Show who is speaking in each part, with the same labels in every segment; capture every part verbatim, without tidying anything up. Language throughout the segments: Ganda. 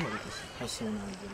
Speaker 1: Hasi unangu.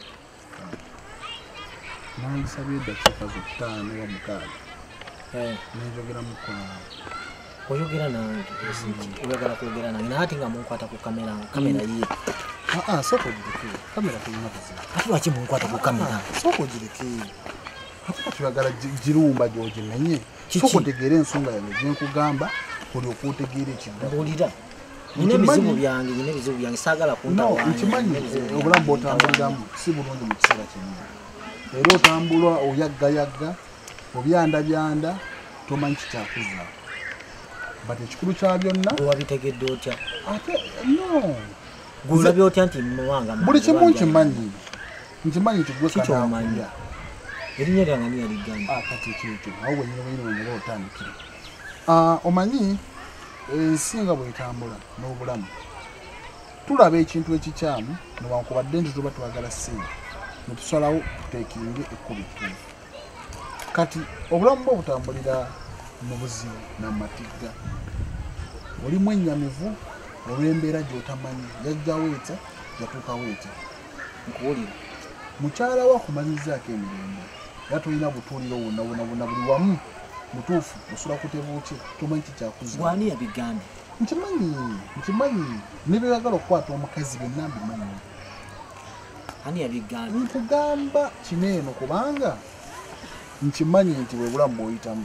Speaker 2: Nangi sabye dakika zokutano wa mukaaga.
Speaker 1: Eh,
Speaker 2: Nenjogera mukwa.
Speaker 1: oyogera nange esiki. Oyogera kwogera nange. Nati nga munkwata ku kamera, kamera yi.
Speaker 2: Ah ah soko jireke. Kamera tulina kuzira.
Speaker 1: Ati wachi munkwata ku kamera.
Speaker 2: Soko jireke. Ati tuyagala jirumba joje menye. Soko tegere ensonga yange je nkugamba oli okutegera ekidda.
Speaker 1: Mbulira. Nine bizibu byange, nine bizibu byange sagala kuntawa.
Speaker 2: No, nkimanyi obulambo otambuliramu si bulungi mu kiseera kino. Era otambula oyagga yagga, obyanda byanda, tomanyi kikyakuza. But ekikulu kya byonna
Speaker 1: owabitegedde otya?
Speaker 2: Ate no.
Speaker 1: Gulabye otya nti mwanga mama.
Speaker 2: Buli kimu nkimanyi. Nkimanyi kigwe kana.
Speaker 1: Kichomanyi. Erinnya lyange ni yaligamba.
Speaker 2: Ah kati ekyo. Awo wenyine wenyine ngalo otandikira. Ah omanyi ensinga bwetambula n'obulamu. Tulaba ekintu ekikyamu newankubadde nti tuba twagala sente. Netusalawo tuteekinge ekkubi kkumi. Kati obulamu bwo butambulira mu buzibu n'amatigga. Olimu ennyamivu olw'embeera gy'otamanyi yajja weeta yatuuka weeta.
Speaker 1: Nkuwulira.
Speaker 2: Mukyala wa akumanyizaako emirembe. Era tulina butuuliro wonna wonna wonna buli wamu mutuufu osula kutebuuki tomanyi kikyakuza.
Speaker 1: Wani yabigambye?
Speaker 2: Nkimanyi, nkimanyi. Ne bye bagala okukwata omukazi byonna mbimanyi.
Speaker 1: Ani yabigambye?
Speaker 2: Nkugamba kino eno kubanga nkimanyi nti bwe bulamu bw'oyitamu.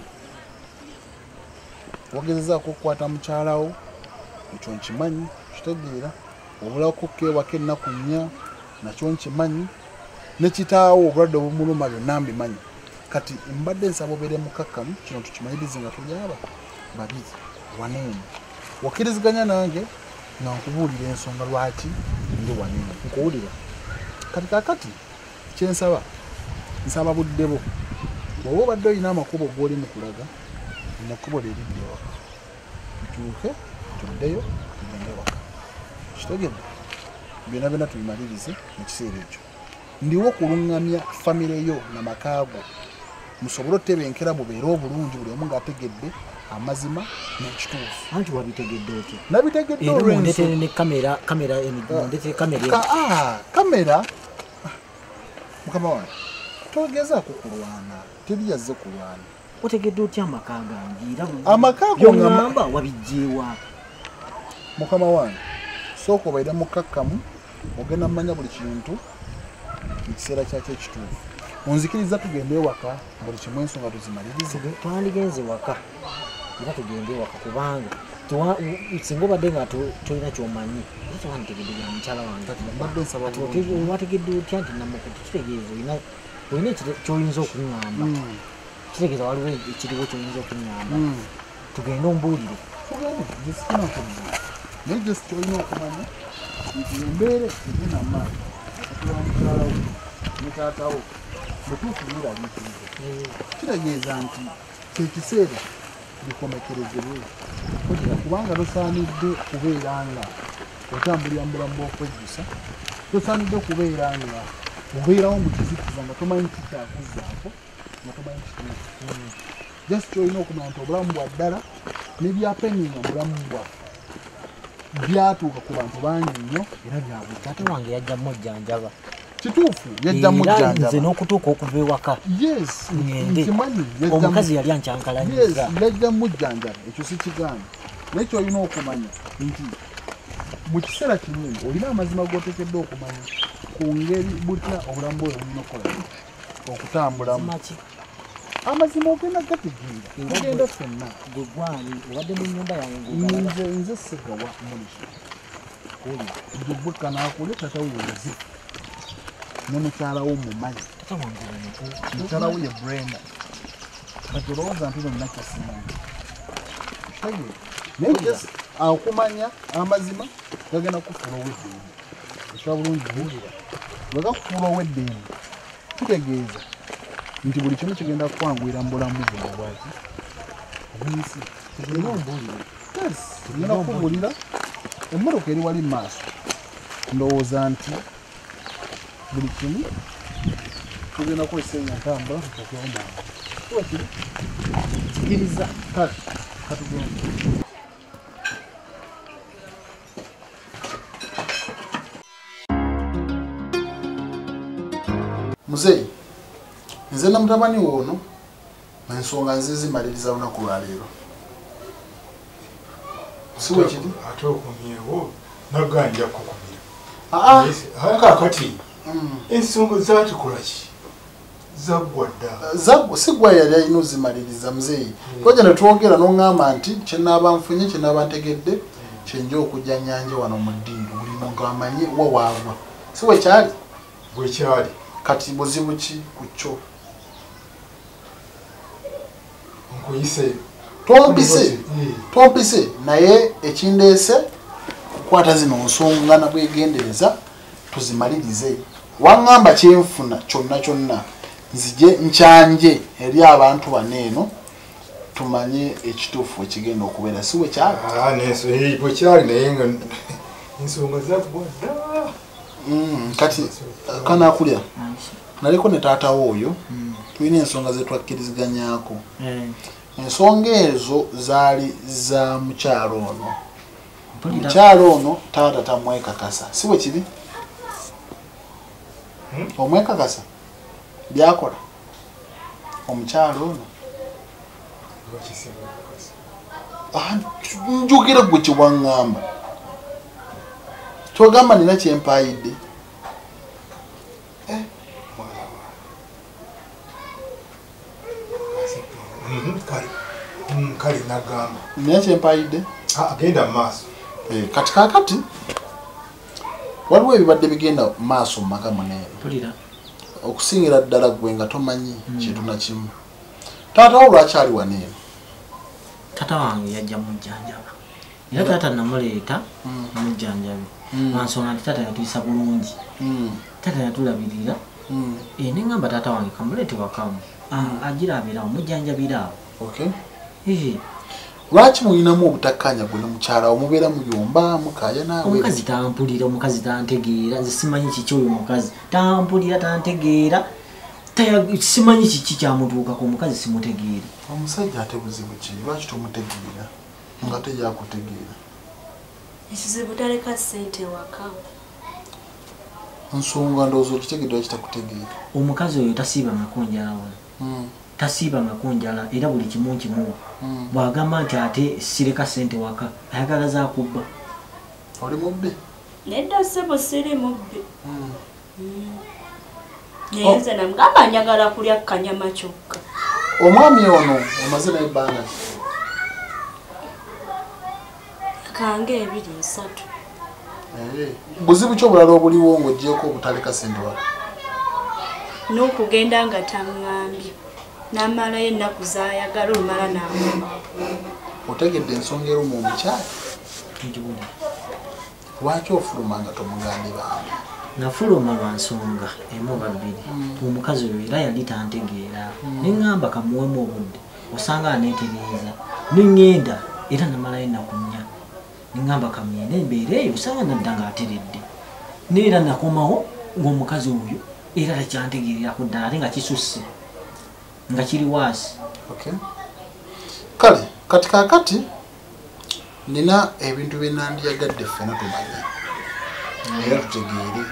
Speaker 2: Wagezezaako okukwata mukyalawo ekyo nkimanyi kitegeera. Obulako kewaka ennaku nnya nakyo nkimanyi. Ne kitaawo obulwadde obumuluma byonna mbimanyi. Kati mbadde nsaba obeere mukakkamu kino tukimalirize nga tuli aba babiri waneemu. Wakkiriziganya nange nga nkubuulira ensonga lwaki ndi waneemu.
Speaker 1: Nkuwulira.
Speaker 2: Kati kakati kyensaba nsaba budde bo. Bw'oba obadde olina amakubo g'oli mu kulaga nina kkubo lyeridde ewaka. Tutuuke tuddeyo tugende waka. Kitegedde byonna byonna tubimalirize mu kiseera ekyo. Ndiwo okuluŋŋamya famire yo n'amakaago musobole otebenkera mubeere obulungi buli omu ng'ategedde amazima n'ekituufu.
Speaker 1: Anti wabitegedde otya?
Speaker 2: Nabitegedde
Speaker 1: olw'ensonga. Ndeetere ne kamera, kamera emigomo, ndeetere kamera.
Speaker 2: Ka ah, kamera. Mukama wange. Togezaako kulwana. Teri yazze kulwana.
Speaker 1: Otegedde otya amaka gange?
Speaker 2: Amakaago
Speaker 1: ngamba wabijjeewa.
Speaker 2: Mukama wange. Sooka obaire mukakkamu ogenda mmanya buli kintu mu kiseera kyakyo ekituufu. Onzikiriza tugende ewaka buli kimu ensonga tuzimalirize.
Speaker 1: Twandigenze waka era tugende ewaka kubanga singa obadde nga tolina kyomanyi era tewanditegedde bya mukyala wange.
Speaker 2: Mbadde nsaba
Speaker 1: wategedde otya nti namukutu kitegeeza olina kyoyinza okuŋŋamba. Kitegeeza waliwo ekiriwo kyoyinza okuŋŋamba. Tugende ombuulire.
Speaker 2: Naye gyesi kyolina okumanya nti embeera erina amaanyi okutuula mukyala wo ne taatawo mutuufu neeraliikiriza. Kitegeeza nti kyekiseera bikomekerezebwe. Kubanga tosaanidde kubeera nga otambulira mu bulamu bw'okwejjusa. Tosaanidde kubeera nga obeerawo mu kizikiza nga tomanyi kikyakuzaako nga tomanyi kituufu. Just kyolina okumanya nti obulamu bwa ddala n'ebyapeninga mu bulamu bwaffe byatuuka ku bantu bangi nnyo era byabwe.
Speaker 1: Taata wange yajja mujjanjaba.
Speaker 2: Kituufu yajja mujjanjaba.
Speaker 1: Nze n'okutuuka okuva ewaka.
Speaker 2: Yes.
Speaker 1: Nkimanyi. Omukazi yali ankyankalanyiza.
Speaker 2: Yes, yajja mujjanjaba. Ekyo si kigaana. Naye kyolina okumanya nti mu kiseera kimu olina amazima g'oteekeddwa okumanya ku ngeri butya obulamu bwe bulina okukola okutambulamu. Amazima ogenda gategeera. Tugenda ffenna.
Speaker 1: Gwe gwani obadde mu nnyumba yange
Speaker 2: nze nze Ssegawa Mulishi. Gwe gwe kanaakule tata we yazi. Ne mukyala wo mumanyi.
Speaker 1: Tata wange bano.
Speaker 2: Mukyala we ye Brenda. Kati olowooza nti bonna kyasimanyi. Kitegeera. Naye akumanya amazima gagenda kufuula ow'eddembe. Ekya bulungi buwulira. Bwe gakufuula ow'eddembe kitegeeza nti buli kimu kigenda kukwanguira mu bulamu buno bwaki obuyisi.
Speaker 1: Tugenda ombuulire.
Speaker 2: Yes, tugenda kukubuulira emmotoka eri wali mu maaso. Ndowooza nti buli kimu tugenda kukozesa entambula tutuukewo mangu. Kuba kiri kikiriza kale katugenda. muzeyi nze na mutabani wono ensonga nze zimaliriza lunaku lwa leero siwe kiri
Speaker 3: ate okumyewo naganja kukumira
Speaker 2: aa
Speaker 3: kakati ensonga zatikola ki zaggwa dda
Speaker 2: zaggwa sigwa yali alina ozimaliriza muzeeyi twaja ne twogera n'oŋŋamba nti kyenaaba nfunye kyenaaba ntegedde kyenja okujja nyanja wano mu ddiiro buli muntu amanye wa waagwa si wekyali
Speaker 3: bwekyali
Speaker 2: kati buzibu ki ku kyo
Speaker 3: nkuyise
Speaker 2: tompise tompise naye ekindeese kukwata zino nsonga na bwegendereza tuzimalirize waŋŋamba kyenfuna kyonna kyonna nzije nkyanje eri abantu baneeno tumanye ekituufu ekigenda okubeera si wekyali
Speaker 3: bwekyali naye nga ensonga zaggwa dda
Speaker 2: kati kanakulya naliko ne taatawo oyo tulina ensonga zetwakkiriziganyaako ensonga ezo zaali za mukyalo ono mukyalo ono taata tamwekakasa si bwe kiri omwekakasa byakola omukyalo ono njogera gwe kyewaŋŋamba kyogamba nina kyempaayidde
Speaker 3: kale nagamba
Speaker 2: nina kyempaayidde
Speaker 3: agenda mumaaso
Speaker 2: kati kakati waliwo ebibadde bigenda maaso mu maka muneeno okusingira ddala gwe nga tomanyi kintu na kimu taatawo lwakyali waneeno
Speaker 1: tata wange yajja mujjanjaba era taata namuleeta mujjanjabi lwansonga nti taata yatuyisa bulungi taata yatulabirira neŋŋamba taata wange kamuleete wakamu agira abeerawo mujjanjabiraawo
Speaker 2: lwaki mulinamu obutakkanya gwe nomukyalawo mubeera muyomba mukaya naawe
Speaker 1: omukazi tampulira omukazi tantegeera nze simanyi kiki oyo omukazi tampulira tantegeera simanyi kiki kyamutuukako omukazi simutegeera
Speaker 2: omusajja ate buzibu ki lwaki tomutegeera nga teyakutegeera
Speaker 4: ekizibu taleka ssente waka
Speaker 2: nsonga ndowooza okitegeera kitakutegeera
Speaker 1: omukazi oyo tasiibangako njala wano tasiibangako njala era buli kimu kimuwa bwagamba nti ate sireka ssente waka ayagala zakubba
Speaker 2: oli mubbi
Speaker 4: nedda ssebo siri mubbi naye nze namugamba njagala kulya kanyama kyokka
Speaker 2: omwami ono omaze naye ebbanga
Speaker 4: kange ebiri nsatu
Speaker 2: buzibu ki obulala obuliwo ng'ogyeko obutaleka ssente waka
Speaker 4: n'okugenda nga taŋŋambye n'amalayo ennaku zaayagala olumala n'amuma
Speaker 2: otegedde ensonga eruma omukyali lwaki ofuluma nga tomugambe bambi
Speaker 1: nafuluma lwa nsonga emu babiri omukazi oyo era yali tantegeera neŋŋamba kamuwemu obudde osanga aneetereeza neŋŋenda era namalayo ennaku nnya neŋŋamba kamuyenda embeera eyo osanga nadda ng'ateredde neera nakomawo ng'omukazi oyo era takyantegeererako ddala ate nga kisusse nga kiri waasi
Speaker 2: kale kati kakati nina ebintu bye nandiyagadde ffena tumanye era tutegeere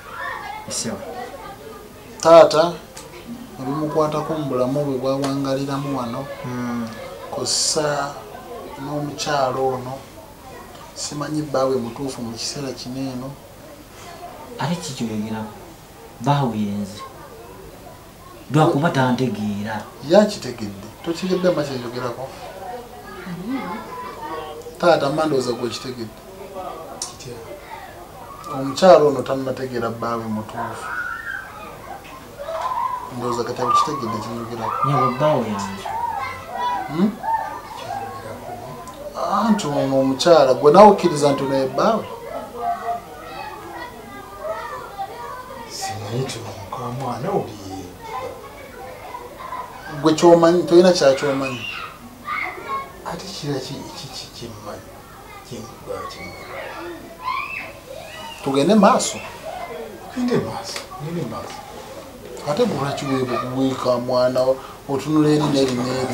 Speaker 2: taata ebimukwatako mu bulamu bwe bwawangaliramu wano kossa n'omukyalo ono simanyi bbaawe mutuufu mu kiseera kino eno
Speaker 1: ate kikyogerako baawe yenze lwakuba tantegeera
Speaker 2: yakitegedde tokitegedde ama kyenjogerako taata mandooza gwekitegedde omukyalo ono tannategeera bbaawe mutuufu ndowooza kati abakitegedde kinjogerako
Speaker 1: nyabo bbaawe yange
Speaker 2: anti ono omukyala gwe nawe okkiriza nti onaye bbaawe
Speaker 3: simanyi timukamwana oli
Speaker 2: gwe kyomanyi tolina kyakyomanyi
Speaker 3: ate kira kiki kimmanyi kimmanyi
Speaker 2: tugende maaso
Speaker 3: gende maaso gende maaso
Speaker 2: ate bulwaki bweka mwana otunula eri neri neri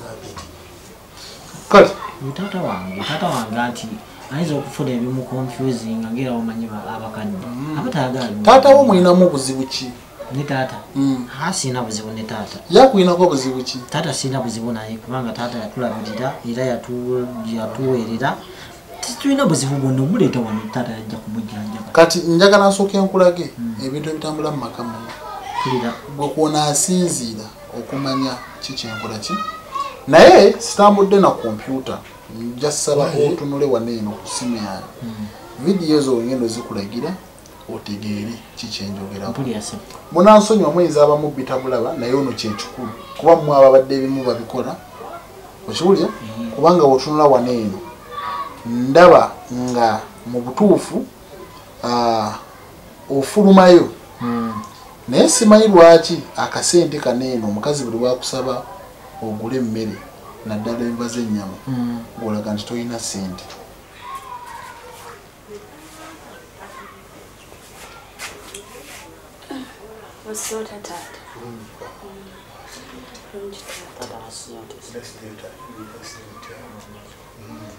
Speaker 2: kale
Speaker 1: taata wange taata wange ati ayinza okufuna ebimu confusing ngera omanyi abakadde abatayagala
Speaker 2: taata wo mulinamu obuzibu ki
Speaker 1: ne taata
Speaker 2: Mm.
Speaker 1: ha sina buzibu ne taata
Speaker 2: Yakuyinako buzibu ki?
Speaker 1: taata sina buzibu naye kubanga taata yatulabirira era yatu yatuweerera tulina buzibu bwonna omuleeta wano taata yajja kumujjanjaba
Speaker 2: Kati njagala nsooke nkulage ebintu ebitambula mu maka muno.
Speaker 1: tulira
Speaker 2: Bwe kuona asinziira okumanya kiki enkola ki. Naye sitambudde na kompyuta nja saba otunule wano eno ku simu yange. Vidiyo ezo ngendo zikulagira otegeere kiki enjogeramu.
Speaker 1: mpulira se
Speaker 2: Munansonyiwa muyinza abamu bitabulaba naye ono kyekikulu kuba mmwe ababadde ebimu babikola okiwulya kubanga wotunula wano eno ndaba nga mu butuufu ah, ofulumayo naye simanyi lwaki akasente kaneeno omukazi buli wakusaba ogule emmere naddala enva z'ennyama ng'olaga nti tolina ssente.
Speaker 4: Osota taata.
Speaker 1: taata asiyotese
Speaker 3: Let's do that. Let's do that.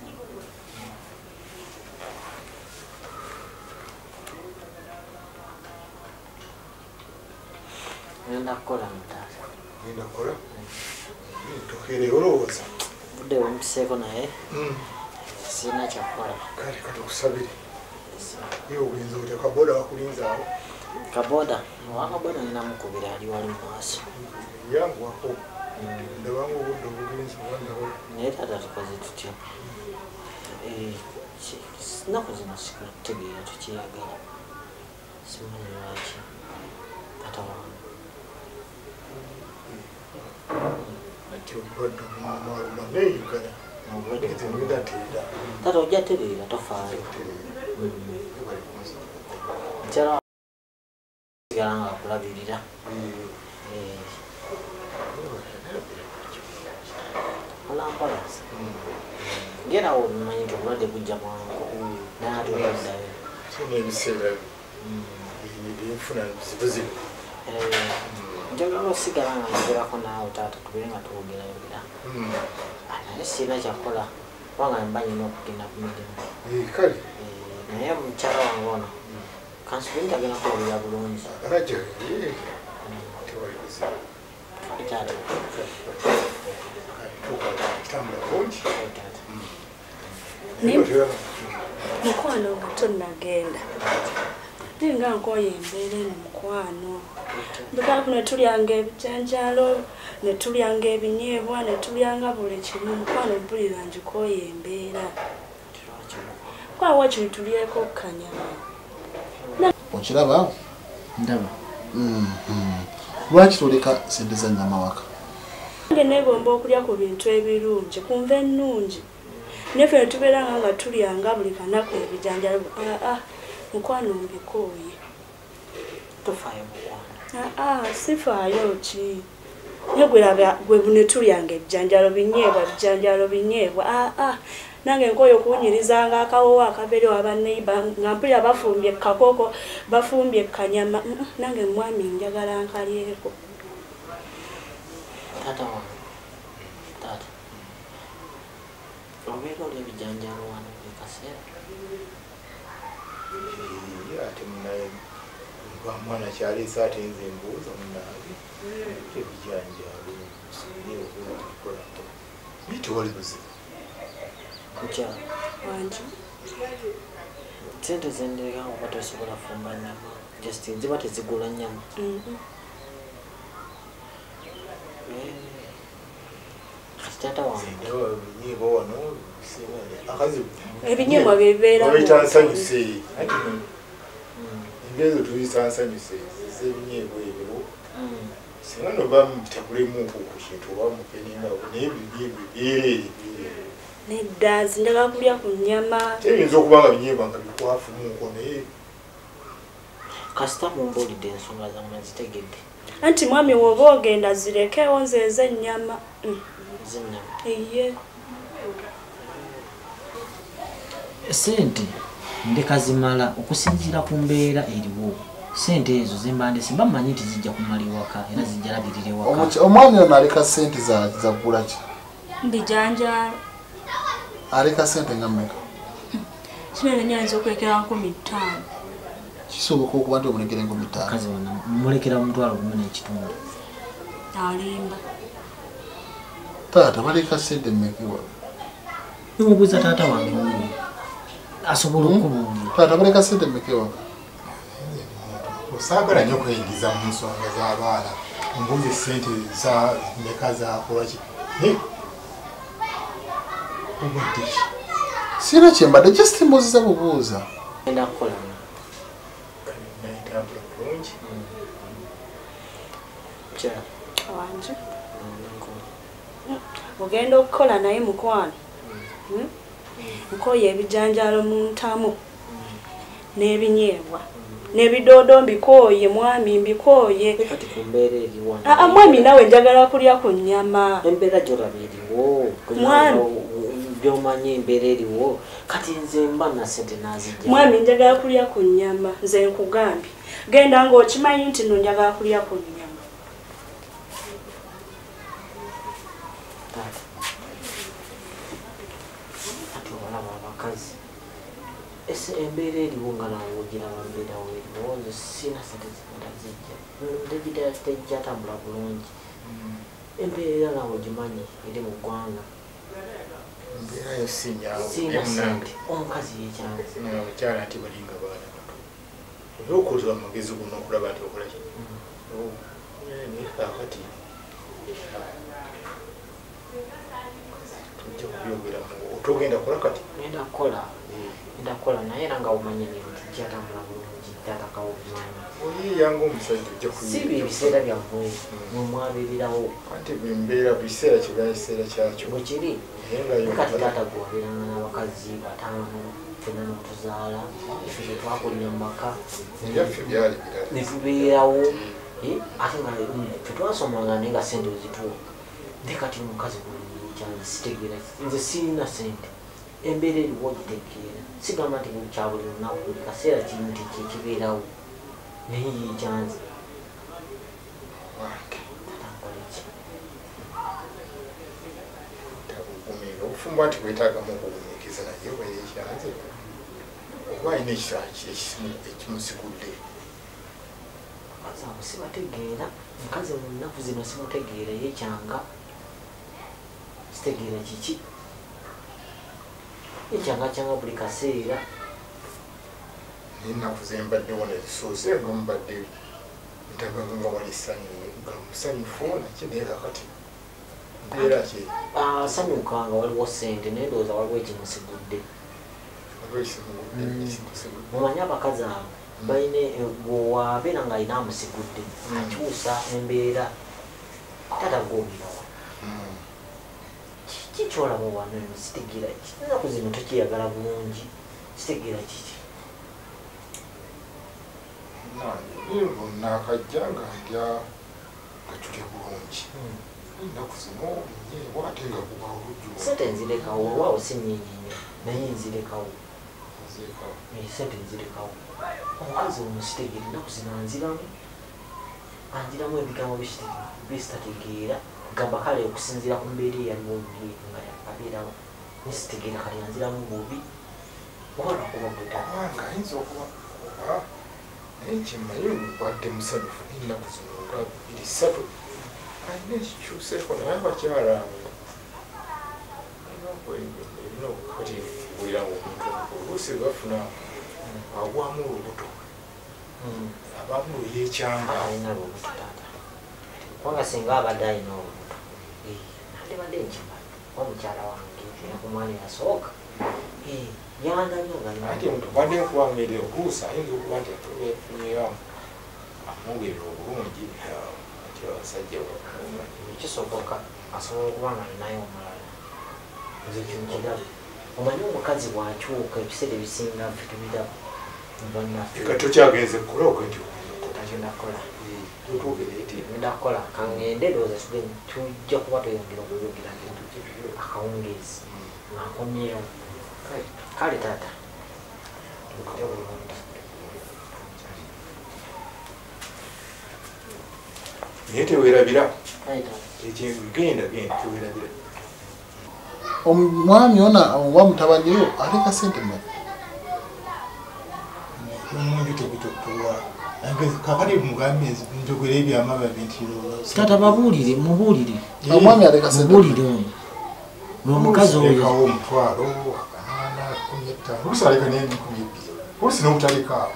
Speaker 1: ngenda kukola mu taata
Speaker 3: Ngenda kola. Tokere olowooza.
Speaker 1: budde bumpiseeko naye sirina kyakukola
Speaker 3: Kale katukusabire. Ye obuyinza otya kaboda wakulinza awo.
Speaker 1: kaboda wakaboda nina mukubira ali wali mu maaso
Speaker 3: Yangu wako. Ndabanga obudde obuyinza obwandabo.
Speaker 1: naye taata tukoze tutya sinaku zino sikutegeera tukiyagala simanyi lwaki taata wange
Speaker 3: Ati obudde omumaaluma neeyigala.
Speaker 1: obulwadde
Speaker 3: Nze ngenda teera.
Speaker 1: taata ojja tereera tofaayo nkyala sigala nga akulabirira olampala ngera wo obimanyi nti obulwadde bujja mwangu naye ate olwaddayo
Speaker 3: Kino ebiseera ebinfuna zibuzibu.
Speaker 1: njagala osigala nga njogerako naawe taata tubere nga tuwogerayogera naye sirina kyakola kubanga mba nyina okugenda ku mirimu
Speaker 3: Kale.
Speaker 1: naye mukyala wange ono kansubi ntagenda kulabira bulungi
Speaker 3: Raja. Tewali buzibu.
Speaker 1: taata
Speaker 3: Kitambula bulungi.
Speaker 1: taata
Speaker 4: Mukwano nga tonnagenda. Naye nga nkoye embeera eno mukwano. Bukaaku ne tulyanga ebijanjalo, ne tulyanga ebinyeebwa, ne tulyanga buli kimu. Mukwano mpulira ngikoye embeera. Kwawa kino tulyeko kanyama.
Speaker 2: Okiraba?
Speaker 1: ndaba
Speaker 2: Lwaki toleka sente za nnyama waka?
Speaker 4: Nange neegomba okulya ku bintu ebirungi, kunva ennungi. Neffe ne tubeeranga nga tulyanga buli kanaku ebijanjalo. Aa, mukwano mbikooye.
Speaker 1: tofaayo mukwano
Speaker 4: Aa, sifaayo ki? Naye gwe laba gwe ne tulyanga ebijanjalo binyeebwa bijanjalo binyeebwa. Aa, nange nkoye okuwunyirizanga akawowo akabeere wa banneiba nga mpulira bafumbye kakoko bafumbye kanyama. Nange mwami njagala nkalyeko.
Speaker 1: taata wange taata obeera oli ebijanjalo wano buli kaseera
Speaker 3: Ate munaye mwana kyaleese ate nze mbuuza munange ebijanjalo nsinie okukolako naye tewali buzibu.
Speaker 1: mukyala
Speaker 4: Wangi.
Speaker 1: sente zendereka ngoba tosobola fumba nyama just ziba tezigula nyama kati taata wange
Speaker 3: Ndewa ebinyeebwa wano akazi
Speaker 4: Ebinyeebwa bibeera
Speaker 3: babiyita nsanyuse. Engezo tuyita nsanyuse ez'ebinyeebwa ebyo. Singa noba mutakulemu ku kintu oba mupeningawo naye ebinyeebwa ebyereere.
Speaker 4: nedda njagala kulya ku nnyama.
Speaker 3: Kiyinza okuba nga binyeebwa nga bikwafumuuko naye
Speaker 1: kasita mumbuulidde ensonga zammwe zitegedde
Speaker 4: Anti mwami woba ogenda zirekewo nze ez'ennyama.
Speaker 1: z'ennyama
Speaker 4: Iye.
Speaker 1: sente ndeka zimala okusinziira ku mbeera eriwo sente ezo zembandese mba mmanyi nti zijja kumala ewaka era zijja labirira ewaka
Speaker 2: Omwami ono aleka sente za za kugula ki?
Speaker 4: Mbijanjalo.
Speaker 2: Aleka sente nga mmeka?
Speaker 4: Kino nyinza okwekera nkumi ttaano.
Speaker 2: kisoboka okuba nti omulekera enkumi ttaano
Speaker 1: kazi wana mulekera mutwalo gumu n'ekitundu
Speaker 4: alimba
Speaker 2: taata baleka sente mmekewa
Speaker 1: nimubuuza taata wange oyo asobola okubuulira
Speaker 2: taata baleka sente mmekewa
Speaker 3: osaagala nnyo okweyingiza mu nsonga z'abaana mbuuza sente za meka zakolaki naye obadde ki
Speaker 2: sina kyembadde just mbuuziza bubuuza
Speaker 1: enda kukola
Speaker 3: nayitambula bulungi
Speaker 1: kyala
Speaker 4: wanje ogenda okukola naye mukwano nkoye ebijanjalo mu ntamu n'ebinyeebwa n'ebidoodo mbikoye mwami mbikoye
Speaker 1: kati ku mbeera eriwo
Speaker 4: aa mwami nawe njagala kulya ku nnyama
Speaker 1: embeera gyolaba eriwo
Speaker 4: Mwami.
Speaker 1: byomanye embeera eriwo kati nze mba na sente nazijja
Speaker 4: mwami njagala kulya ku nnyama nze nkugambye genda ng'okimanyi nti no njagala kulya ku nnyama
Speaker 1: Taata. Kati obalaba abakazi ese embeera eriwo nga nawe ogiraba mbeera weeriwo nze sina sente zigenda zijja ndegida tejja tambula bulungi embeera nawe ogimanyi eri mu ggwanga
Speaker 3: embeerayo sinyawo
Speaker 1: sina sente omukazi yekyanga
Speaker 3: abakyala nti balinga baana bato oba okozwa amagezi gonna okulaba nti okolaki naye kakati tujja kubyogeramu otogenda kola kati
Speaker 1: ngenda kukola ngenda kukola naye era nga omanyi nti kyatambula bulungi tatakawo obumanyi
Speaker 3: oyiyanga omusajja ojja
Speaker 1: si bye ebiseera byammwe mwe mwabeererawo
Speaker 3: anti bembeera biseera kiba ekiseera kyakyo
Speaker 1: bwe kiri
Speaker 3: naye
Speaker 1: kati
Speaker 3: nga
Speaker 1: taata gwabeeranga n'abakazi bataano fena n'otuzaala efe ze twakulira mu maka
Speaker 3: ebyaffe byali birala
Speaker 1: ne tubeerawo ate nga fe twasomanga naye nga sente wezituwa nte kati omukazi gwange sitegeera nze sirina sente embeera eriwo gitegeera sigamba nti buli kya buli lunaku buli kaseera kiri nti kyekibeerawo naye yekyanze
Speaker 3: wange
Speaker 1: tatankoleki
Speaker 3: tabugumiira obufumbo nti bwetaagamu okugumiikiriza naye oba yekyanze oba alina ekisaa ekimusigudde
Speaker 1: abakazi abo sibategeera mukazi mu nnaku zino simutegeera yekyanga sitegeera kiki ekyanga kyanga buli kaseera
Speaker 3: ennaku zembaddewo nezisoose nga mubadde ntagaga nga wali ssanyu nga musanyufu nakye naye kakati mbeera ki
Speaker 1: asanyukanga waliwo sente naye ndowooza waliwo ekimusigudde mumanyi abakazi abo balina bwewabeera nga alina amusigudde akyusa embeera tatagomirawa kikyolaba wano eno sitegeera ennaku zino tokiyagala bulungi kitegeera kiki
Speaker 3: nakajja nga ndya nga tulya bulungi ennaku zino nyeewa ate nga kuba olujju
Speaker 1: sente nzirekawo olwawo si nnyingi nnyo naye nzirekawo sente nzirekawo omukazi ono sitegeera ennaku zino anziramu anziramu ebigambo bisitategeera gamba kale okusinziira ku mbeera eyaliwo oluli nga yakabeerawo nesitegeera kale anziramu bubi obalwakuba
Speaker 3: kubanga ayinza okuba oba naye kimanyi wadde musanyufu nennaku zino nga biri ssatu alina ekikyuseeko naye abakyala erina kati wera ngaomuntu oluusi bafuna agwamu olubuto abamu lweyekyanga
Speaker 1: alina olubuto taata kubanga singa abadde alina olubuto andibadde nkimanyi omukyala wange nakumwana yasooka
Speaker 3: ati muntu badde nkubanga eri oluusi ayinza okuba nti atufunyeyo amwongerera obulungi ati abasajja
Speaker 1: kisoboka asobola okuba nga alinayo omulala nze kino kirabe omanyi omukazi bwakyuka ebiseera ebisinga ffe tubiraba mubannaffe
Speaker 3: eka tokyagenze kukola okenti
Speaker 1: agenda kukola
Speaker 3: tutuugereeti
Speaker 1: ngenda kukola kangende ndowooza tujja kuba tweyongera okuyogera akawungeezi ngakomyewo kale taata
Speaker 3: naye teweerabira
Speaker 1: kale taata
Speaker 3: ekyengenda genda teweerabira
Speaker 2: omwami ona oba mutabaniyo aleka sente mmeka
Speaker 3: ebyo tebitutuwa kakati mugambe njogera ebyamaba bintiro
Speaker 1: tata babuulire mubuulire
Speaker 2: omwami aleka sente
Speaker 1: mubuulire ono n'omukazi oyo
Speaker 3: kawo omutwalo banaana kumi etaano olusaleka n'ebikumi ebbiri olusi n'obutalekaawo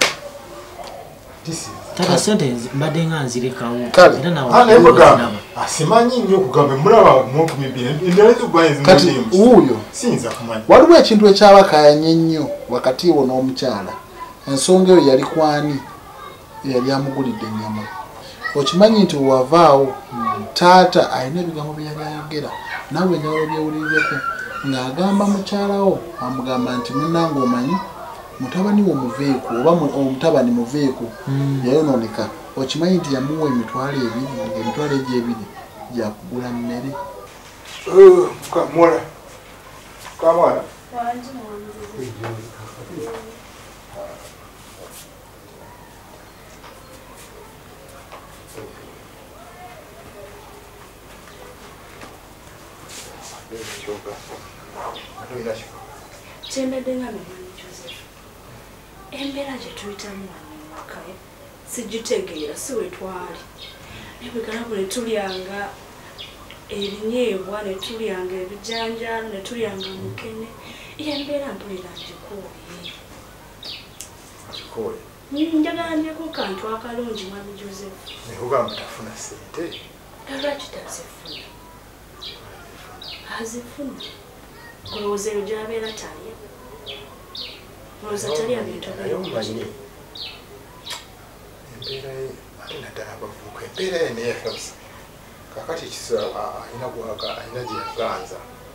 Speaker 1: tata sente mbadde nga nzirekawo
Speaker 2: Kale.
Speaker 3: naye bagamba asimanyi nnyo okugamba mulaba mukumi ebbiri endala ezigwayo
Speaker 2: kati wuuyo
Speaker 3: siyinza kumanya
Speaker 2: waliwo ekintu ekyabakayanya ennyo wakati wo n'omukyala ensonga eyo yali kwani eyali amugulidde ennyama okimanyi nti wavaawo taata alina ebigambo bye yali ayogera nawe enjawulo byewulirireko ng'agamba mukyalawo amugamba nti munnange omanyi mutabani wo muveeku oba omutabani muveeku yayonooneka okimanyi nti yamuwa emitwalo ebiri emitwalo egyo ebiri gyakugula mmere
Speaker 3: kamwana kamwana
Speaker 4: kyembedde nga memani Joseph embeera gye tuyitamu waka sigitegeera si we twali nebwekanaku ne tulyanga ebinyeebwa ne tulyanga ebijanjaalo ne tulyanga mukene embeera mpulira ngikooye njagala ndyeko kantu akalungi mwami Joseph
Speaker 3: nekugamba tafuna sente
Speaker 4: lwaki tazifuna azifuna olowooza eyo gyabeera talya olowooza talya bintu
Speaker 3: omanyi embeera ye ate naddala abavubuka embeera ye neyefasa kakati kisa alina gwaga alina gye yaganza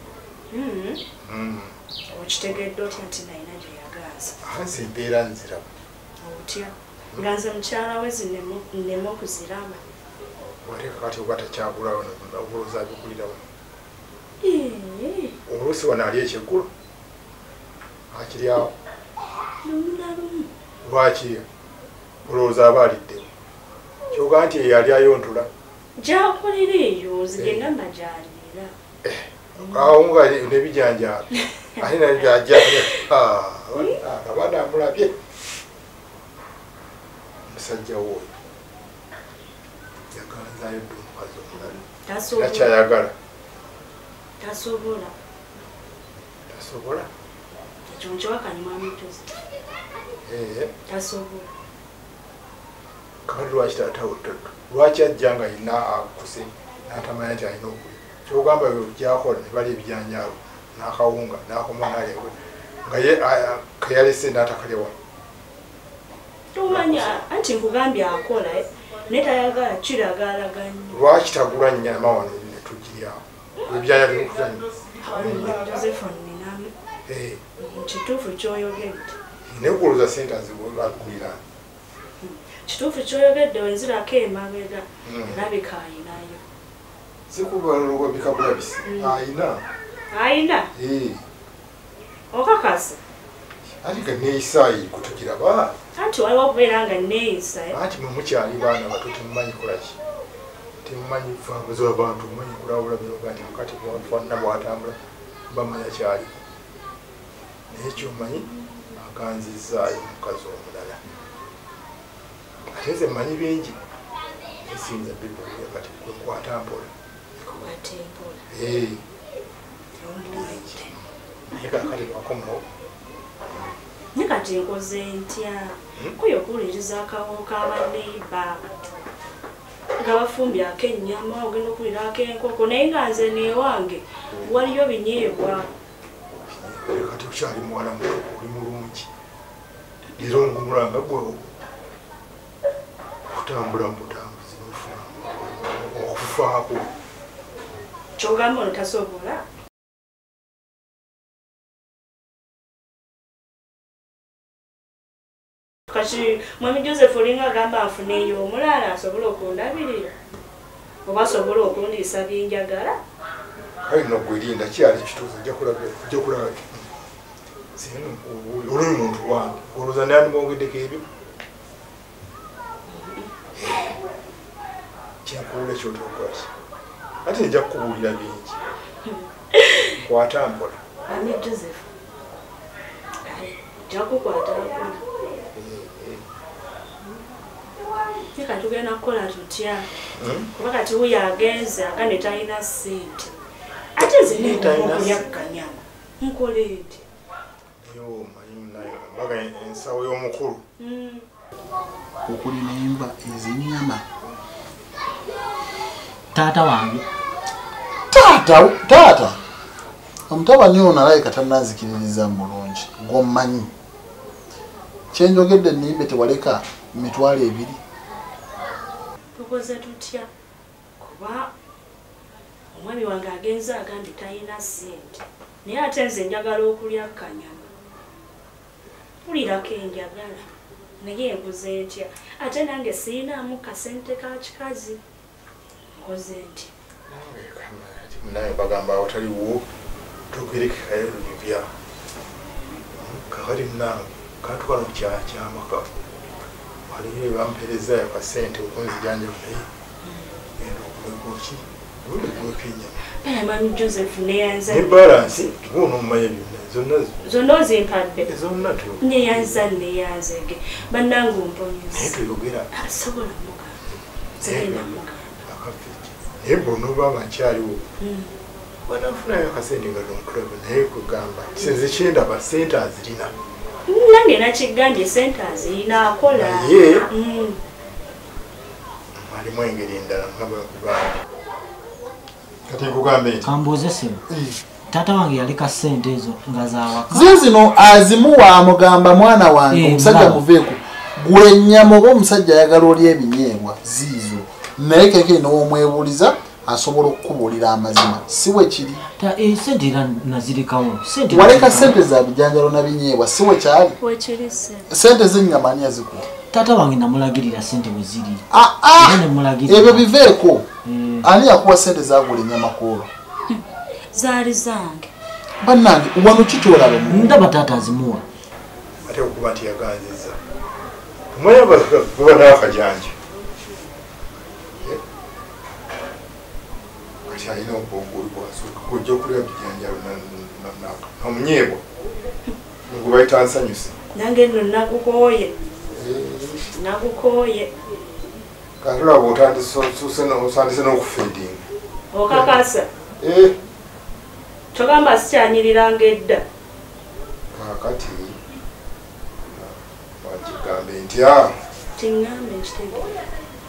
Speaker 4: okitegedde otya nti nalina gye yaganza
Speaker 3: ansi embeera nziraba
Speaker 4: otya nga nze mukyala we zinemu okuziraba
Speaker 3: wate kakati oba takyagulawo obulooza abikulirawo oluusi wano ali ekyeggulo akiryawo
Speaker 4: lumulalumu
Speaker 3: lwaki olowooza aba aliddewo kyoga nti eyo ali ayontula
Speaker 4: gyakolera eyo zigengamba gyaliira
Speaker 3: awo nga nebijanjalo ate nabyajja abaana amulabye omusajja wooyo yaganzayo dde omukazi omulala yakyayagala
Speaker 4: tasobola
Speaker 3: tasobola
Speaker 4: ekyo nkiwakanya mwami Joseph tasobola
Speaker 3: kakati lwaki lwaki ajja nga yina akuse natamanya nti alina okulya kyogamba gyakola ne bali ebijanjaalo n'akawunga n'akoma nalewe nga ye keyalese n'atakalyawa
Speaker 4: tomanya anti nkugambye akola naye tayagala kiragaalaganya
Speaker 3: lwaki tagula nnyama wano netugiryawo ebyanja bikutanya
Speaker 4: Joseph ninamu kituufu kyoyogedde
Speaker 3: nekuloza sente azigulira
Speaker 4: kituufu kyoyogedde wenzirako emabega erabika ayinayo
Speaker 3: sikubalwa bikabulabisi ayina
Speaker 4: ayina okakasa
Speaker 3: ati ga neeyisaayi kutugiraba
Speaker 4: anti waliwo okubeera nga neeyisa
Speaker 3: anti mwe mukyali baana bato temumanyi kolaki temumanyi fambuzi w'abantu mumanyi kulawula binoga nti mukati fonna bwatambula bamanya kyali naye kyomanyi aganzizaayo omukazi omulala ate nze mmanyi bingi esinza bibulira kati kwekwata mpola naye kakati kakomawo
Speaker 4: ne kati nkoze ntya kuyo okuwuliriza akawo k'abaneiba nga bafumbyako ennyama ogenda okuwulirako enkoko naye nga nze newange waliyo binyeebwa
Speaker 3: kati okyali muwala muto oli mulungi era ongumulanga gwe okutambula mu butambuzi nofuna okufaako
Speaker 4: kyogamba ono tasobola kati mwami Joseph olinga agamba nfuneeyo omulala asobola okundabirira oba asobola okundiisa byenjagala
Speaker 3: kale nogwerinda kyali kituufu ojja kulaba oli muntu wange olowooza nandimwongeddeko ebyo kyenkuwula ekyotokwaki ate nja kukubuulira bingi kwata mpola
Speaker 4: mwami Joseph jakukwata Tika tugenda kukola tutya. Kuba kati uyo agenza agane talina ssente. Ate zine okulya kanyama. Nkoleeti.
Speaker 3: Yo manyi nayo baga ensawo y'omukulu.
Speaker 4: Mm.
Speaker 2: Okuli n'enva ez'ennyama.
Speaker 1: Taata wange.
Speaker 2: Taata taata. Omutabani ono alayika tannazikiririza mulungi ng'omumanyi. Kyenjogedde nnimbe tewaleka mitwalo ebiri.
Speaker 4: Tukoze tutya kuba omwami wange agenza agambye talina ssente naye ate nze njagala okulya kanyama mpulirako enjagala naye nkoze ntya ate nange sirinaamu kasente ka kikazi nkoze ntya
Speaker 3: naye bagamba awataliwo togerekekayo bibya kakati nange katukala mukyala kyamaka waliyo bampereza akasente okunzijanjaba naye genda okulekoki buli gwekenyama
Speaker 4: mami Joseph neyanza
Speaker 3: ne balansi tubuno mmanya byonna zonna
Speaker 4: zonna ozimpadde
Speaker 3: zonna tu
Speaker 4: neyanza neyanzege bannange omponyeza
Speaker 3: naye tuyogera
Speaker 4: asobola mugamba zigenda mugamba
Speaker 3: akafiki naye bono baba nkyaliwo banafunayo akasente nga donkulaba naye kugamba sinze kyendaba sente azirina
Speaker 4: nange nakigambye sente azirina akola
Speaker 3: ye alimu engeri endala nga bakugamba kati nkugambe nti
Speaker 1: Kambuuze simu. Taata wange yaleka ssente ezo nga zaawaka.
Speaker 2: Zizino azimuwa amugamba mwana wange
Speaker 1: Eh,
Speaker 2: omusajja
Speaker 1: bravo.
Speaker 2: muveeko. Gwe ennyama oba omusajja ayagala olya ebinyeebwa ziizo. Naye keke n'omwebuuliza asobola okukubuulira amazima. Si bwe kiri.
Speaker 1: Ta eh ssente era nazirekawo. Ssente.
Speaker 2: Waleka ssente za bijanjalo na binyeebwa si bwe kyali.
Speaker 4: wekiri ssente
Speaker 2: Ssente z'ennyama ani yazikuwa?
Speaker 1: Taata wange namulagirira ssente bwe ziri.
Speaker 2: Ah ah!
Speaker 1: Era ne mulagirira.
Speaker 2: Ebyo biveeko.
Speaker 1: Eh.
Speaker 2: Ani yakuwa ssente zagula ennyama koolo?
Speaker 4: zaali zange
Speaker 2: Bannange wano kikyolaba mu.
Speaker 1: Ndaba taata azimuwa.
Speaker 3: ate okuba nti yaganziza omwanya baba n'akajanja kati alina obwongulu bwasooka kujja okulya bijanjalo namunyeebwa gwe bayita nsanyuse
Speaker 4: nange nno nagukooye nagukooye
Speaker 3: katulaba otandise n'okufeedinga
Speaker 4: okakasa togamba sikyanyiriranga edda
Speaker 3: kakati wakigambe ntya
Speaker 4: tiŋŋambe nkitegeera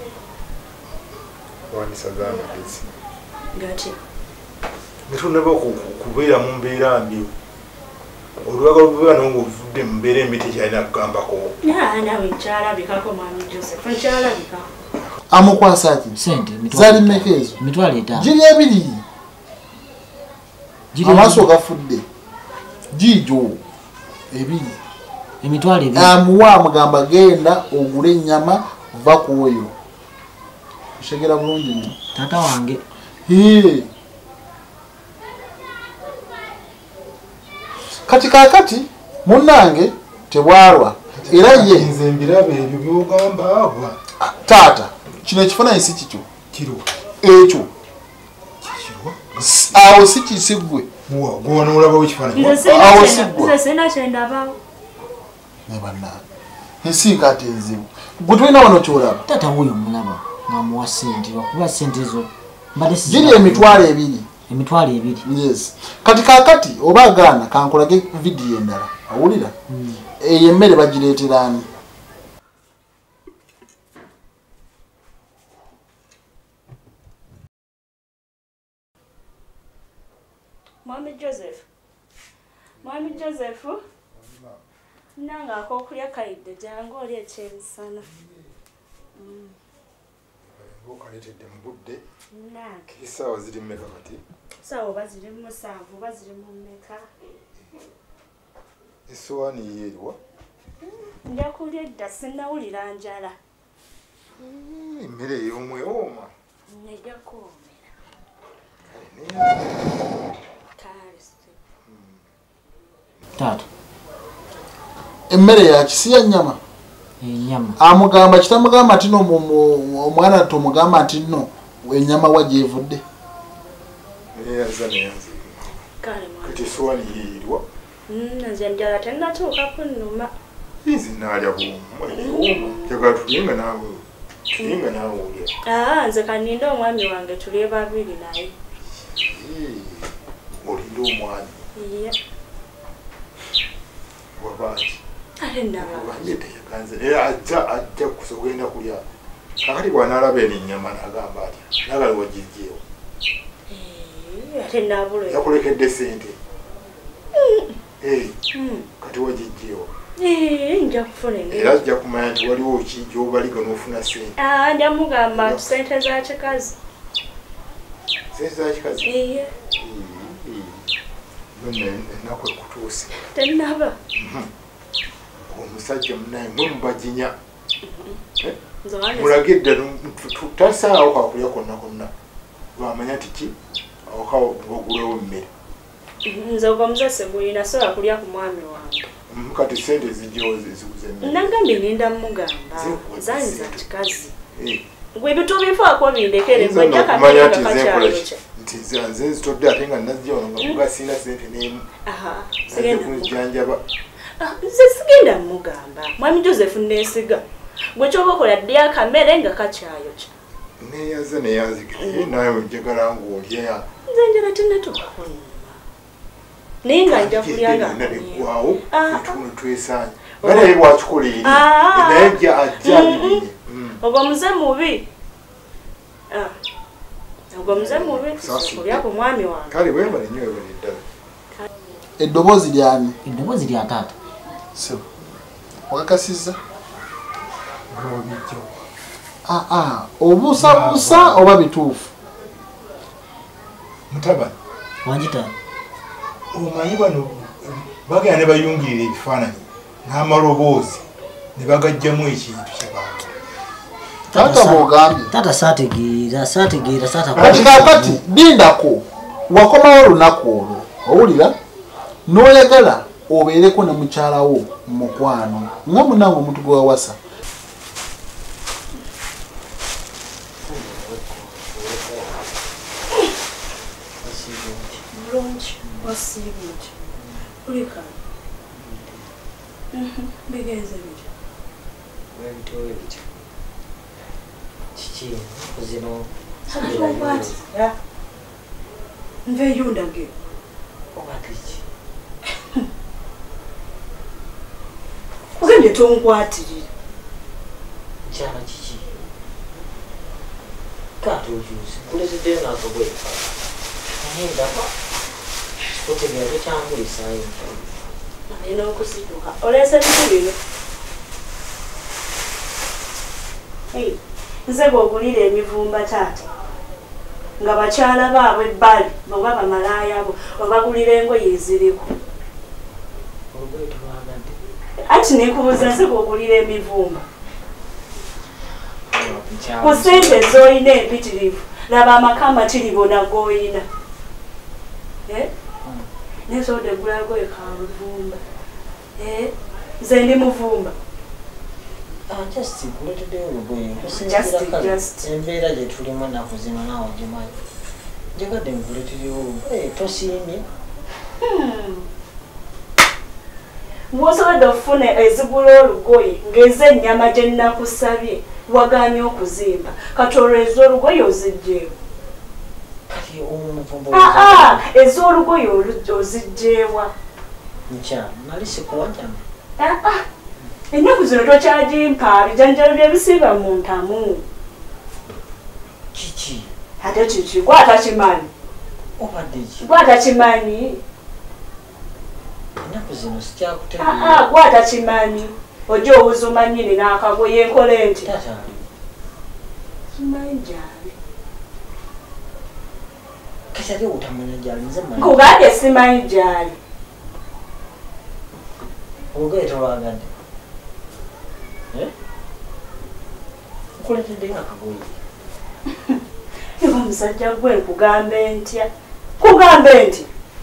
Speaker 3: wanisa z'amagezi
Speaker 4: ngati
Speaker 3: netunaba okubeera mu mbeera mbi olwagala okubeera nawe ngaovudde mu mbeera embi tekyalina kugambako
Speaker 4: nawe nkyalabikako mwami Joseph nkyalabikako
Speaker 2: Amukwasa ki?
Speaker 1: Ssente
Speaker 2: Zaali mmeka ezo?
Speaker 1: mitwalo etaano.
Speaker 2: Giri ebiri.
Speaker 1: Giri
Speaker 2: Amaaso gafudde. Giijo ebiri.
Speaker 1: emitwalo ebiri.
Speaker 2: Amuwa amugamba genda ogule ennyama va ku oyo. Oshegera bulungi nnyo.
Speaker 1: Taata wange.
Speaker 2: Hee. Kati kaakati munnange tebwalwa era ye
Speaker 3: nze mbiraba ebyo byogamba aba
Speaker 2: taata kino ekifaananyi si kikyo
Speaker 3: kirwa
Speaker 2: ekyo
Speaker 3: kikirwa
Speaker 2: awo si kisiggwe
Speaker 3: gwonoolabawo ekifaananyi
Speaker 2: awo siggwa
Speaker 4: nze sina kyendabawo
Speaker 2: ne bannange ensinga ate enzibu gwe tulina wano kyolaba
Speaker 1: Taata wuyo mulaba ng'amuwa ssente lwakuba ssente ezo mbadde
Speaker 2: giri emitwalo ebiri
Speaker 1: emitwalo ebiri.
Speaker 2: yes kati kaakati oba agaana kankolage vidiyo endala awulira eyo emmere bagireetera ani
Speaker 4: mwami Joseph mwami Joseph nange akokulya kayidde jangu oli ekyemisana
Speaker 3: okaletedde mu budde
Speaker 4: nange
Speaker 3: esaawa ziri mmeka kati
Speaker 4: sawa oba ziri mu musanvu oba ziri mu mmeka
Speaker 3: esowaani yeeriwa
Speaker 4: nja kulya edda sinnawulira njala
Speaker 3: emmere ey'omwewooma
Speaker 4: nejja kuwoomera kale
Speaker 1: Taata
Speaker 2: emmere yakisi ya nnyama
Speaker 1: ennyama.
Speaker 2: amugamba kitamugamba nti no omwana tomugamba nti no ennyama wa gyevudde
Speaker 3: neyaza neyanze
Speaker 4: kale
Speaker 3: kati esowaani yeeriwa
Speaker 4: nze njala tennatuuka kunnuma
Speaker 3: nzi naalya bwomu njagala tulye nga naawe Kinga nawe uli.
Speaker 4: Ah, nze kaninda omwami wange tuli babiri naye.
Speaker 3: Oli ndo omwami.
Speaker 4: Iya.
Speaker 3: Wabaji.
Speaker 4: Ale naba.
Speaker 3: Wanyete yakanze. Eh ajja ajja kusogenda kulya. Kakati bwanalaba ennyama nagamba ati. Nagala wajijjewo.
Speaker 4: Eh, ale nabulo.
Speaker 3: Yakulekedde sente. Eh. Kati wajijjewo.
Speaker 4: Eh, nja kufuna engeri.
Speaker 3: Era ajja kumanya nti waliwo ki gy'obaliga n'ofuna sente.
Speaker 4: Ah, nja mugamba sente za kikazi.
Speaker 3: Sente za kikazi?
Speaker 4: Iya.
Speaker 3: Nne ennaku ekutuuse.
Speaker 4: Tennaba.
Speaker 3: Omusajja munaye mwe mubajinya.
Speaker 4: Nzowani.
Speaker 3: Mulagidde tasaawo kakulya konna konna. Lwamanya nti ki? Awakawo bogulewo mmere.
Speaker 4: Nze ogwo muzese gulina sobola kulya ku mwami wange.
Speaker 3: Kati sente zijjawo ziguze mmere.
Speaker 4: Nagambye ninda mugamba. Zani za kikazi. Gwe bitu bifaako bindekere
Speaker 3: gwe
Speaker 4: njaka
Speaker 3: kumanya nti nze nkola ki? Nti nze nzitodde ate nga nazijja wano nga kuga sina sente n'emu.
Speaker 4: Aha,
Speaker 3: sigenda kunjanjaba.
Speaker 4: Nze sigenda mugamba. Mwami Joseph neesiga. Gwe kyoba okola ddi akamere nga kakyayokya.
Speaker 3: Neeyaze neeyanzikira. Naye njagala ng'olya.
Speaker 4: Nze njala tennatuuka kunyuma. Naye nga nja kulya nga
Speaker 3: neggwawo etuno twesaanya. Nga naye bwakikola eri. Naye ajja ajja abibinye.
Speaker 4: Ogwo muze mubi. Ogwo muze mubi. Kulya ku mwami wange.
Speaker 3: Kale webale nnyo webale ddala.
Speaker 2: Eddoboozi lyani?
Speaker 1: Eddoboozi lya taata.
Speaker 2: Sebo. Wakakasizza?
Speaker 3: Ng'obijjo.
Speaker 2: Ah ah, obuusabuusa oba bituufu?
Speaker 3: Mutabani.
Speaker 1: Wanjita.
Speaker 3: Omanyi bano bagenda ne bayungirira ebifaananyi n'amaloboozi ne bagajjamu ekintu kye baagala.
Speaker 2: Taata bw'ogambye.
Speaker 1: Taata saategeera saategeera taata.
Speaker 2: Kati kaakati lindako wakomawo olunaku olwo owulira n'oyagala obeereko ne mukyalawo mu mukwano nga munange omuntu gwe wawasa.
Speaker 4: Wasiibiki. Kulika. Mhm. Bigenze bityo.
Speaker 1: Webitowe bityo. Kiki zino.
Speaker 4: Sabakwati. Ya. Nve yundage.
Speaker 1: Obakiki.
Speaker 4: Ogende tonkwatirira.
Speaker 1: Kyala kiki. Kato juice. Kulezide na kobwe. Nenda kwa. Otegera kyangwe isayi.
Speaker 4: Ayina okusituka. Olese bitu bino. Hey, nze bw'ogulira emivumba taata. Nga bakyala baabwe ebbali, oba bamalaaya bo, obagulira engoye eziriko.
Speaker 1: Olugoye tolwagadde.
Speaker 4: Ati neekubuuza nze bw'ogulira emivumba. Ku ssente z'olina empitirivu, laba amaka amatiribo g'olina. Eh? Nesoode gulagoye ka luvumba. Eh? Nze ndi muvumba.
Speaker 1: Ah, just kuletedde olugoye.
Speaker 4: Just, just.
Speaker 1: Embeera gye tulimu ennaku zino naawe ogimanyi. Njagadde nkuletedde olugoye tosiimye.
Speaker 4: Bw'osobodde okufuna ezigula olugoye ng'ez'ennyama gye nnakusabye wagaanye okuzimba kati olwo ez'olugoye ozigjeewo.
Speaker 1: Kati omuvumba
Speaker 4: aa ez'olugoye ozigjeewa.
Speaker 1: Nkyala nali sikuwajama.
Speaker 4: Aa ennaku zino tokyagimpa bijanjalo bye bisiiba mu ntamu.
Speaker 1: Kiki?
Speaker 4: Ate kiki gwe atakimanyi.
Speaker 1: Obadde ki?
Speaker 4: Gwe atakimanyi.
Speaker 1: Ennaku zino sikyakutegeera.
Speaker 4: Aa gwe atakimanyi. Ojja obuzuma nnyini n'akagoye enkole nti.
Speaker 1: Taata ali.
Speaker 4: Simanyi gyali.
Speaker 1: Kati ate otamanya gyali nze mmanyi.
Speaker 4: Nkugambye simanyi gyali.
Speaker 1: Olugoye tolwagadde. Eh? Nkuletedde akagoye.
Speaker 4: Ewa musajja gwe nkugambe ntya? Kugambe nti?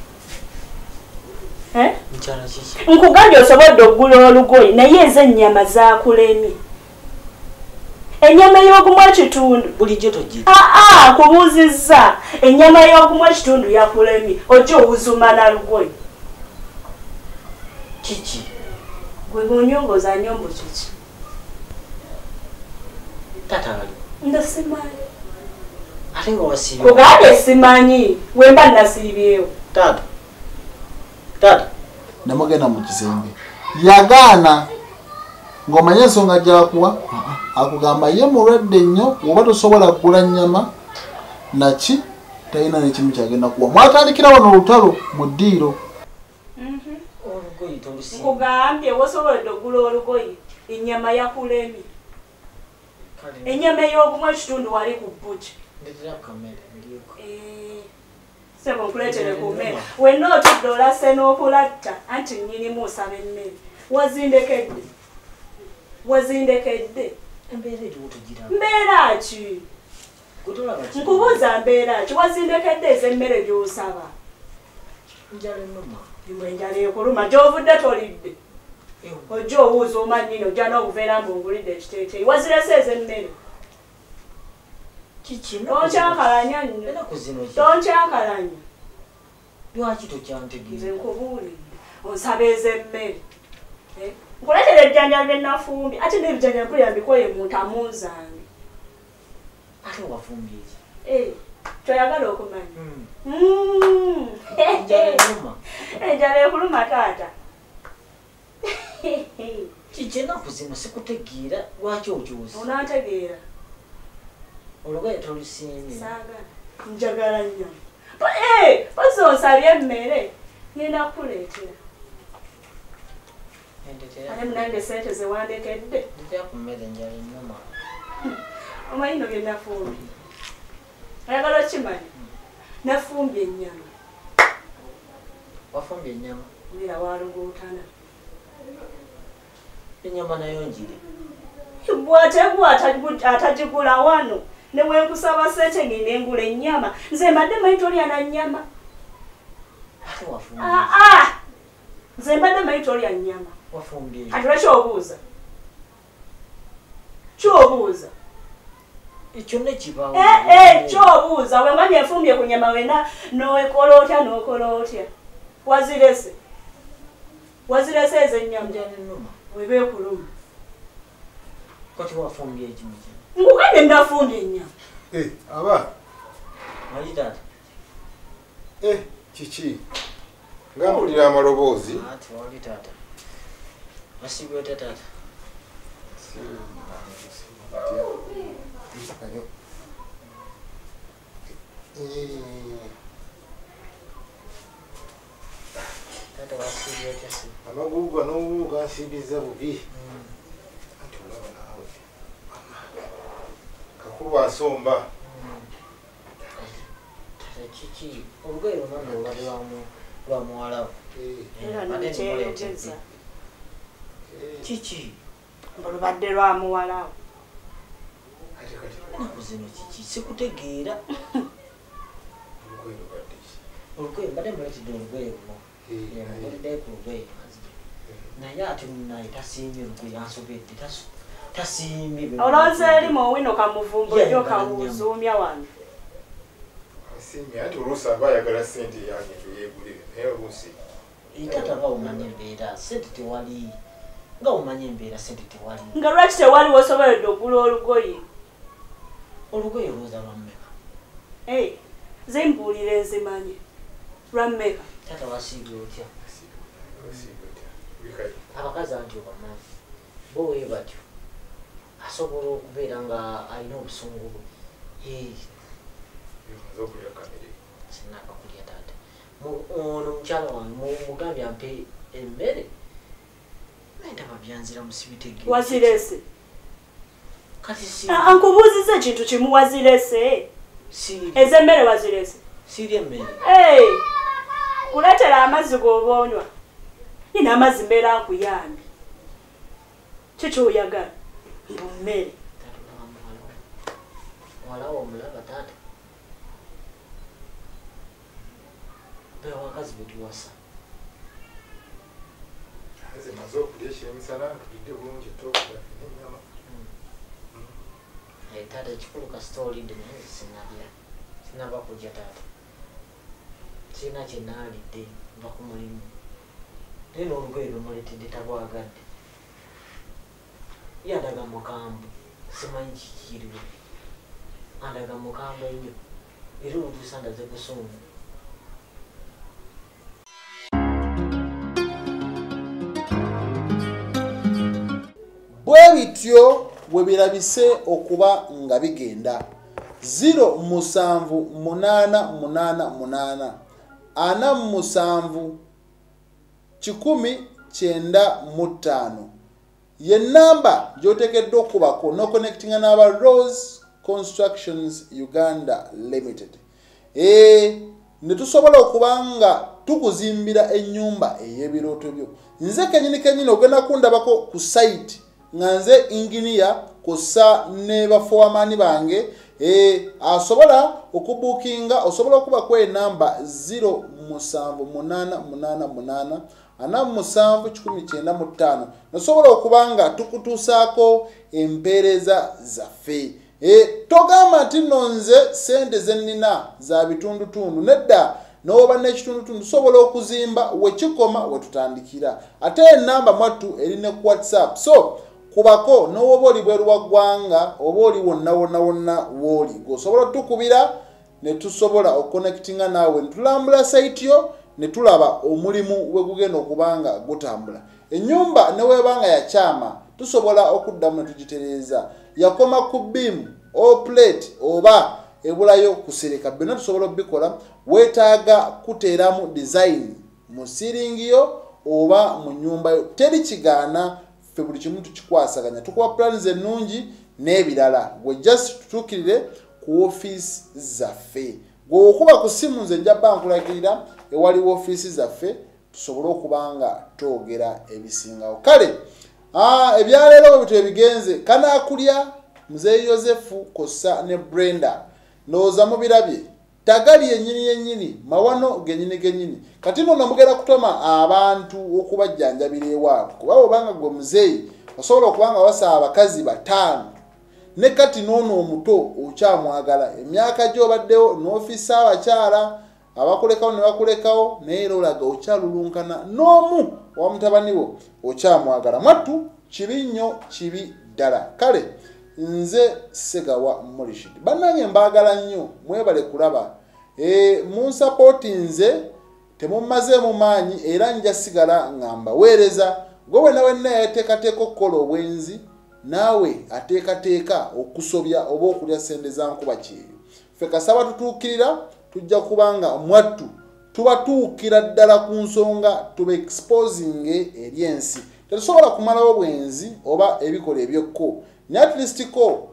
Speaker 4: Eh?
Speaker 1: Nkyala kiki?
Speaker 4: Nkugambye osobodde okugula olugoye naye ez'ennyama zaakulemye. Ennyama y'ogumu ekitundu.
Speaker 1: Bulijjo togita.
Speaker 4: Aa kubuuzizza. Ennyama y'ogumu ekitundu yakulemye. Ojja obuzuma na lugoye.
Speaker 1: Kiki?
Speaker 4: Gwe bw'onyongoza nnyombo kiki?
Speaker 1: tata ali
Speaker 4: ndasimanyi
Speaker 1: ate nga wasiibye
Speaker 4: kugande simanyi wemba nasiibyewo
Speaker 1: tata tata
Speaker 2: namugenda mu kisenge yagaana ng'omanye ensonga gyakuwa akugamba ye mulwadde nnyo oba tosobola kugula nnyama naki talina nekimu kyagenda kuwa mwatandikira wano olutalo mu ddiiro
Speaker 1: olugoyi tolusi
Speaker 4: nkugambye wosobodde ogula olugoyi ennyama yakulemi ennyama ey'ogumu ekitundu wali ku bbuki
Speaker 1: ndetera kamere ndiko
Speaker 4: sebo nkuleetere ku mmere wenna otudde olase n'okulatta anti nnyinimu osaba emmere wazindekedde wazindekedde
Speaker 1: embeera eriwo tugira
Speaker 4: mbeera ki nkubuuza mbeera ki wazindekedde ez'emmere gy'osaba
Speaker 1: njala ennuma
Speaker 4: imwe enjala ekuluma gy'ovudde tolidde ojja owuuza omanyini ojja n'obuveera mbungulidde ekiteeteeyi wazirese ez'emmere tonkyankalanya nnyo tonkyankalanya
Speaker 1: lwaki tokyantegeera
Speaker 4: nze nkubuulidde onsaba ez'emmere nkuletera ebijjanjalo byennafumbye ate n'ebijjanjalo kuyambikoye mu ntamu zange
Speaker 1: ate wafumbye
Speaker 4: eki kyoyagala okumanya enjala ekuluma taata
Speaker 1: kiki ennaku zino sikutegeera lwaki okyusa
Speaker 4: onantegeera
Speaker 1: olugoye tolusiimye
Speaker 4: saagala njagala nnyo pasi onsabye emmere ngenda kukuleetera ate munange sente zewandekedde
Speaker 1: ndetera ku mmere enjala ennuma
Speaker 4: omanyi no bye nafumbye ayagala okimanyi nafumbye ennyama
Speaker 1: wafumbye ennyama
Speaker 4: wira waluguutana
Speaker 1: ennyama nayo njire
Speaker 4: bw'ategwa atagigula wano ne bwenkusaba sente ngenda engula ennyama nze mbadde manyi tolya na nnyama
Speaker 1: ate wafumbye
Speaker 4: aa nze mbadde manyi tolya nnyama
Speaker 1: wafumbye
Speaker 4: ati lwaki obuuza kyobuuza
Speaker 1: ekyo nekibaawo
Speaker 4: kyobuuza wenga nefumbye ku nyama wena nokola otya nokola otya wazirese wazirese ezo ennyama
Speaker 1: ennuma
Speaker 4: weba ekuluma
Speaker 1: kati wafumbye ekimu kino
Speaker 4: nkugende ndafumbye ennyama
Speaker 3: aba
Speaker 1: manyi taata
Speaker 3: kiki nga mpulira amaloboozi
Speaker 1: ati wali taata wasiibye otya taata taata wasiibye otya si
Speaker 3: amagulu gano gansiibiza bubi anti olaba naawe kakulu asomba
Speaker 1: kiki olugoye lunange olwali lwa muwalawo
Speaker 4: era nekyeyogeza
Speaker 1: kiki
Speaker 4: olubadde lwa muwalawo
Speaker 1: ennaku zino kiki sikutegeera olugoye mbadde muletedde olugoye luno muleteddeyo ku lugoye naye ate munaye tasiimye olugoye ansobedde tasiimye
Speaker 4: olonze erimu owino kamuvumbo ejjo kawuzuumya wange
Speaker 3: asiimye anti oluusi aba ayagala sente yange eyegulire naye oluusi
Speaker 1: taata nga omanya embeera sente tewali nga omanya embeera sente tewali
Speaker 4: nga lwaki tewali wosoboledde ogula olugoye
Speaker 1: olugoye olwoza lwammeka
Speaker 4: zimbuulira enzimanye lwammeka
Speaker 1: taata wasiibye otya abakazi anti obamanyi bo wee batyo asobola okubeera nga alina obusungu bwe sinaka kulya taata ono mukyala wange mugambye ampe emmere naendaba byanzira musibitegeera
Speaker 4: wazirese
Speaker 1: kati si
Speaker 4: ankubuuziza ekintu kimu wazirese ez'emmere wazirese
Speaker 1: siirya emmere
Speaker 4: kuleetera amazzi g'oba onywa nina amazzi mbeera nkuyambi kikyoyagala mbu mmere
Speaker 1: walawo omulaba taata bewakazi betuwasa
Speaker 3: zimaze okulya ekyemisana tulidde bulungi tokuda n'ennyama
Speaker 1: taata ekikulu kasitoolidde naye sinalya sinaba kulya taata sirina kyenaalidde nva ku mulimu naye n'olugoye lwemuletedde tabwagadde yadaga mukambwe simanyi kikiriwo andaga mukambwe nnyo era olutuusa ndaze kusungu.
Speaker 2: Bwe bityo bwe birabise okuba nga bigenda zero musanvu munana munana munana ana musanvu kikumi kyenda mu ttaano ye namba gy'oteekeddwa okubako no connectinga n'aba Rose Constructions Uganda Limited. E ne tusobola okuba nga tukuzimbira ennyumba ey'ebirooto byo. Nze kenyini kenyini ogenda kundabako ku site nga nze engineer kosa ne bafoamani bange e asobola okubukinga osobola okuba kwe namba zero musanvu munana munana munana ana musanvu kikumi kyenda mu ttaano nosobola okubanga tukutuusaako empeereza zaffe. E togamba nti nonze sente zenina za bitundutundu nedda n'oba n'ekitundutundu tusobola okuzimba wekikoma wetutandikira ate enamba mwattu eri ne ku WhatsApp so kubako n'owoba oli bweru wa ggwanga oba oli wonna wonna wonna w'oli gwosobola tukubira ne tusobola okonectinga naawe ne tulambula site yo ne tulaba omulimu we gugenda okubanga gutambula. Ennyumba ne weebanga yakyama tusobola okuddamu ne tugitereeza yakoma ku beam o plate oba ebulayo kusereka byonna tusobola obikola weetaaga kuteeramu design mu ceiling yo oba mu nnyumba yo teri kigaana ffe buli kimu tukikwasaganya tukuwa plans ennungi n'ebirala gwe just tutuukirire ku office zaffe gwe okuba ku simu nze njabba nkulagirira ewaliwo office zaffe tusobole okubanga twogera ebisingawo. Kale ah ebyaleero bwe bitu ebigenze kanaakulya Mzee Yosefu kosa ne Brenda ndowooza mubirabye tagali yennyini yennyini mawano genyini genyini kati nno namugera kutoma abantu okubajjanjabira ewaabwe kuba obanga gwe muzeeyi osobola okubanga wasa abakazi bataano ne kati n'ono omuto okyamwagala emyaka gy'obaddewo n'ofiisa abakyala abakulekawo ne bakulekawo naye era olaga okyalulunkana n'omu wa mutabani wo okyamwagala mwattu kibi nnyo kibi ddala. Kale nze Segawa Morishid bannange mbaagala nnyo mwebale kulaba e munsapoti nze temumaze mu maanyi era nja sigala ngamba weereza gwe nawe nayeteekateeka okukola obwenzi naawe ateekateeka okusobya oba okulya sente za nkuba kyeyo ffe kasaba tutuukirira tujja kubanga mwattu tubatuukira ddala ku nsonga tuba exposing eri ensi tetusobola kumalawo bwenzi oba ebikola ebyokko ne at least ko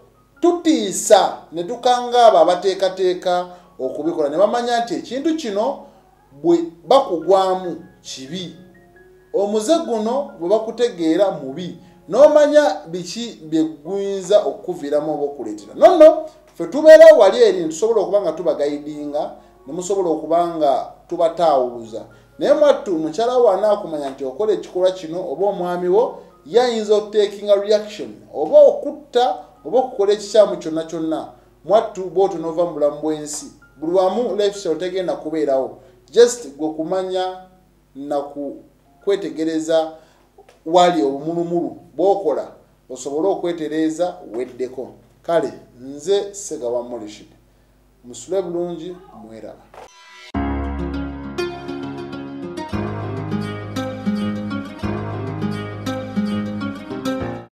Speaker 2: tutiisa ne tukanga abo abateekateeka okubikola ne bamanya nti ekintu kino bwe bakugwamu kibi omuze guno bwe bakutegeera mubi n'omanya biki bye guyinza okukuviiramu oba okuleetera nonno ffe tubeera wali eri tusobola okuba nga tubagaidinga ne musobola okuba nga tubataawuluza naye mwattu mukyala wo anaakumanya nti okola ekikolwa kino oba omwami wo yayinza okuteekinga reaction oba okutta oba okukola ekikyamu kyonna kyonna mwattu bw'otyo n'ova mu bulamu bw'ensi buli wamu lifestyle tegenda kubeerawo just gwe kumanya na kwetegereza wali obumulumulu bw'okola osobole okwetereeza weddeko. Kale nze Segawa Morishid musule bulungi mweraba.